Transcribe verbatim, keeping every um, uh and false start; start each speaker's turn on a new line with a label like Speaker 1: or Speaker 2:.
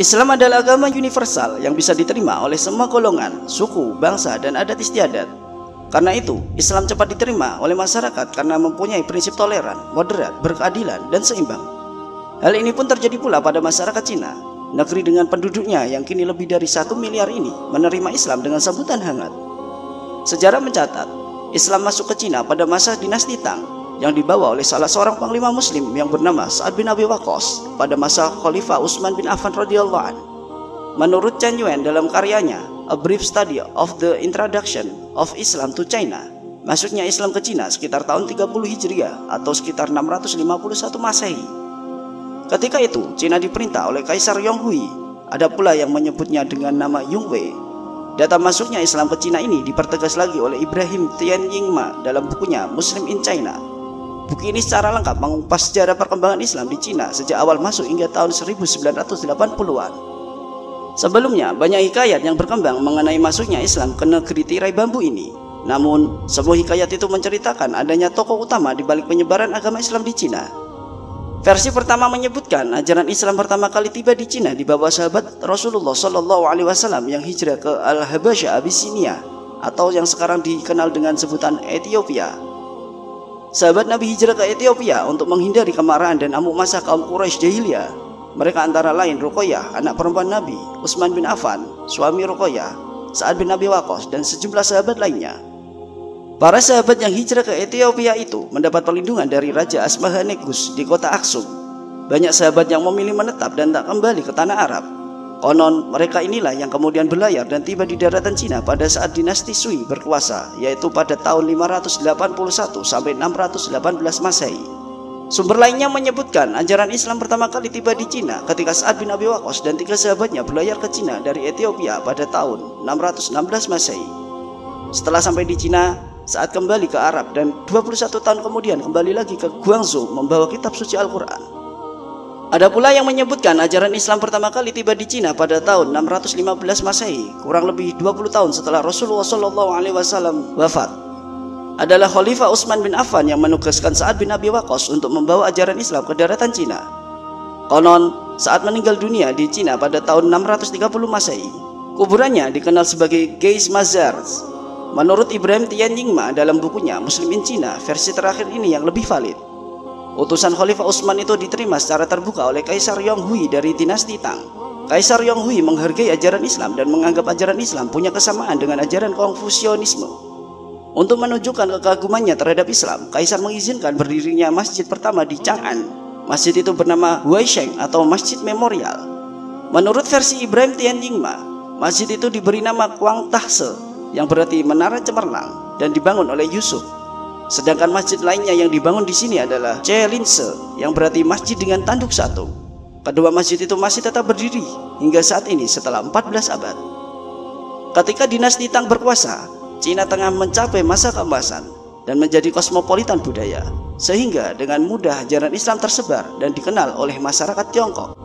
Speaker 1: Islam adalah agama universal yang bisa diterima oleh semua golongan, suku, bangsa, dan adat istiadat. Karena itu, Islam cepat diterima oleh masyarakat karena mempunyai prinsip toleran, moderat, berkeadilan, dan seimbang. Hal ini pun terjadi pula pada masyarakat Cina. Negeri dengan penduduknya yang kini lebih dari satu miliar ini menerima Islam dengan sambutan hangat. Sejarah mencatat, Islam masuk ke Cina pada masa dinasti Tang yang dibawa oleh salah seorang panglima muslim yang bernama Sa'ad bin Abi Waqqas pada masa Khalifah Utsman bin Affan radhiyallahu anhu. Menurut Chen Yuan dalam karyanya A Brief Study of the Introduction of Islam to China, masuknya Islam ke Cina sekitar tahun tiga puluh Hijriah atau sekitar enam ratus lima puluh satu Masehi. Ketika itu, Cina diperintah oleh Kaisar Yonghui. Ada pula yang menyebutnya dengan nama Yongwei. Data masuknya Islam ke Cina ini dipertegas lagi oleh Ibrahim Tianyingma dalam bukunya Muslim in China. Buku ini secara lengkap mengupas sejarah perkembangan Islam di Cina sejak awal masuk hingga tahun seribu sembilan ratus delapan puluhan. Sebelumnya, banyak hikayat yang berkembang mengenai masuknya Islam ke negeri tirai bambu ini. Namun, semua hikayat itu menceritakan adanya tokoh utama di balik penyebaran agama Islam di Cina. Versi pertama menyebutkan ajaran Islam pertama kali tiba di Cina di bawah sahabat Rasulullah Shallallahu Alaihi Wasallam yang hijrah ke Al-Habasyah Abyssinia atau yang sekarang dikenal dengan sebutan Ethiopia. Sahabat Nabi hijrah ke Ethiopia untuk menghindari kemarahan dan amuk masa kaum Quraisy jahiliyah. Mereka antara lain Ruqayyah, anak perempuan Nabi, Utsman bin Affan, suami Ruqayyah, Sa'ad bin Abi Waqqas, dan sejumlah sahabat lainnya. Para sahabat yang hijrah ke Ethiopia itu mendapat perlindungan dari Raja Asmahanegus di kota Aksum. Banyak sahabat yang memilih menetap dan tak kembali ke tanah Arab. Konon mereka inilah yang kemudian berlayar dan tiba di daratan Cina pada saat dinasti Sui berkuasa, yaitu pada tahun lima ratus delapan puluh satu sampai enam ratus delapan belas Masehi. Sumber lainnya menyebutkan ajaran Islam pertama kali tiba di Cina ketika Sa'ad bin Abi Waqqas dan tiga sahabatnya berlayar ke Cina dari Ethiopia pada tahun enam ratus enam belas Masehi. Setelah sampai di Cina, saat kembali ke Arab dan dua puluh satu tahun kemudian kembali lagi ke Guangzhou membawa kitab suci Al-Quran. Ada pula yang menyebutkan ajaran Islam pertama kali tiba di Cina pada tahun enam ratus lima belas Masehi, kurang lebih dua puluh tahun setelah Rasulullah Shallallahu Alaihi Wasallam wafat. Adalah Khalifah Utsman bin Affan yang menugaskan Sa'ad bin Abi Waqqas untuk membawa ajaran Islam ke daratan Cina. Konon, saat meninggal dunia di Cina pada tahun enam ratus tiga puluh Masehi, kuburannya dikenal sebagai Geis Mazar. Menurut Ibrahim Tianyingma dalam bukunya Muslim in China, versi terakhir ini yang lebih valid. Utusan Khalifah Utsman itu diterima secara terbuka oleh Kaisar Yonghui dari dinasti Tang. Kaisar Yonghui menghargai ajaran Islam dan menganggap ajaran Islam punya kesamaan dengan ajaran Konfusianisme. Untuk menunjukkan kekagumannya terhadap Islam, Kaisar mengizinkan berdirinya masjid pertama di Chang'an. Masjid itu bernama Huaisheng atau Masjid Memorial. Menurut versi Ibrahim Tianyingma, masjid itu diberi nama Kuang Tahse, yang berarti menara cemerlang, dan dibangun oleh Yusuf. Sedangkan masjid lainnya yang dibangun di sini adalah Chelinse, yang berarti masjid dengan tanduk satu. Kedua masjid itu masih tetap berdiri hingga saat ini setelah empat belas abad. Ketika dinasti Tang berkuasa, Cina tengah mencapai masa keemasan dan menjadi kosmopolitan budaya, sehingga dengan mudah ajaran Islam tersebar dan dikenal oleh masyarakat Tiongkok.